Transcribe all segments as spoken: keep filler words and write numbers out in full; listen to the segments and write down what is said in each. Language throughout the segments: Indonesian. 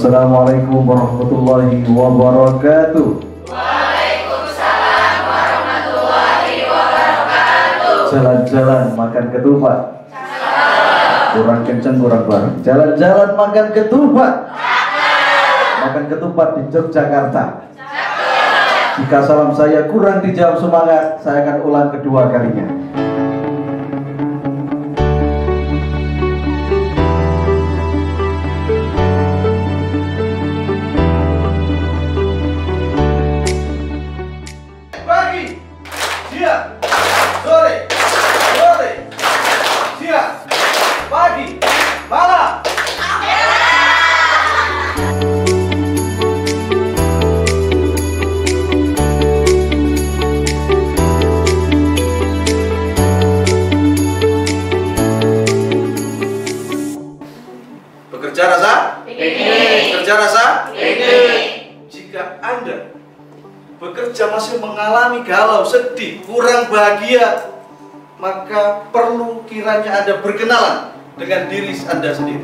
Assalamualaikum warahmatullahi wabarakatuh. Waalaikumsalam warahmatullahi wabarakatuh. Jalan-jalan makan ketupat. Kurang kenceng, kurang bareng. Jalan-jalan makan ketupat. Makan ketupat di Yogyakarta. Jika salam saya kurang dijawab semangat, saya akan ulang kedua kalinya. Pagi, siang, sore, sore, siang, pagi, malam. Bekerja rasa? Ingin. Bekerja rasa? Ingin. Jika Anda bekerja masih mengalami galau, sedih, kurang bahagia, maka perlu kiranya Anda berkenalan dengan diri Anda sendiri.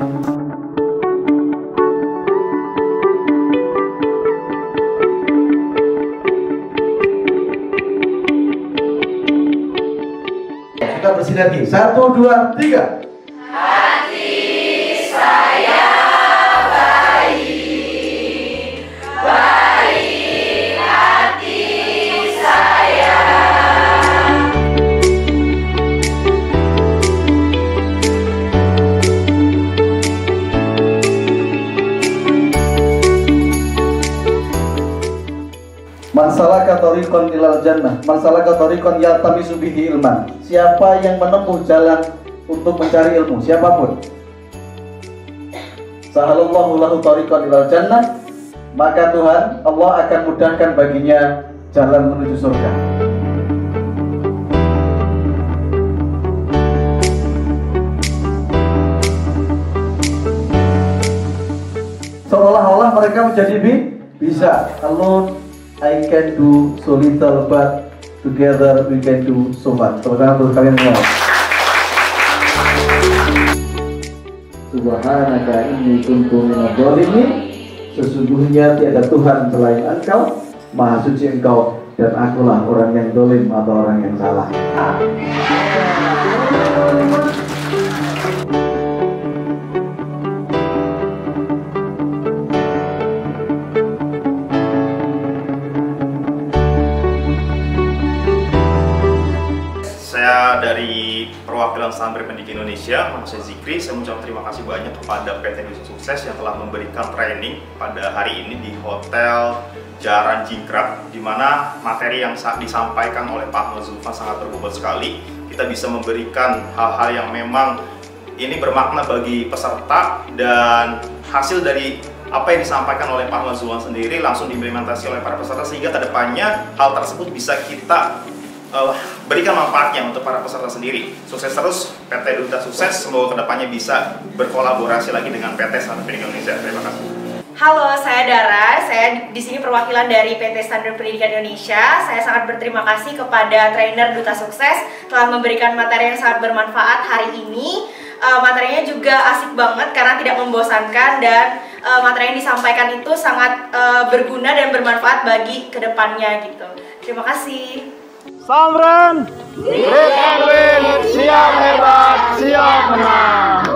Kita bersinergi. Satu, dua, tiga. Hati saya baik, baik hati saya. Masalah katorikon ilal jannah, masalah katorikon yaltamisu bihi ilman. Siapa yang menempuh jalan untuk mencari ilmu, siapapun, sahalallahu lahu tariqan ilal jannah, maka Tuhan Allah akan mudahkan baginya jalan menuju surga. Seolah-olah mereka menjadi bi bisa. Alone I can do so little, but together we can do so much. Tepuk tangan untuk kalian semua. Subhanaka inni kuntu minadh dhalimin. Sesungguhnya tiada Tuhan selain Engkau, Maha Suci Engkau, dan akulah orang yang zalim atau orang yang salah. Saya dari perwakilan Santri Pendidik Indonesia, nama saya Zikri. Saya mengucapkan terima kasih banyak kepada P T Duta Sukses yang telah memberikan training pada hari ini di Hotel Jaran Jingkrak, di mana materi yang disampaikan oleh Pak Ahmad Zulfan sangat berbobot sekali. Kita bisa memberikan hal-hal yang memang ini bermakna bagi peserta, dan hasil dari apa yang disampaikan oleh Pak Ahmad Zulfan sendiri langsung diimplementasi oleh para peserta, sehingga kedepannya hal tersebut bisa kita Uh, berikan manfaatnya untuk para peserta sendiri. Sukses terus P T Duta Sukses, semoga kedepannya bisa berkolaborasi lagi dengan P T Santri Pendidikan Indonesia. Terima kasih. Halo, saya Dara. Saya di sini perwakilan dari P T Santri Pendidikan Indonesia. Saya sangat berterima kasih kepada trainer Duta Sukses telah memberikan materi yang sangat bermanfaat hari ini. Uh, materinya juga asik banget karena tidak membosankan, dan uh, materi yang disampaikan itu sangat uh, berguna dan bermanfaat bagi kedepannya gitu. Terima kasih. Samren, Red and Win, siap hebat, siap menang.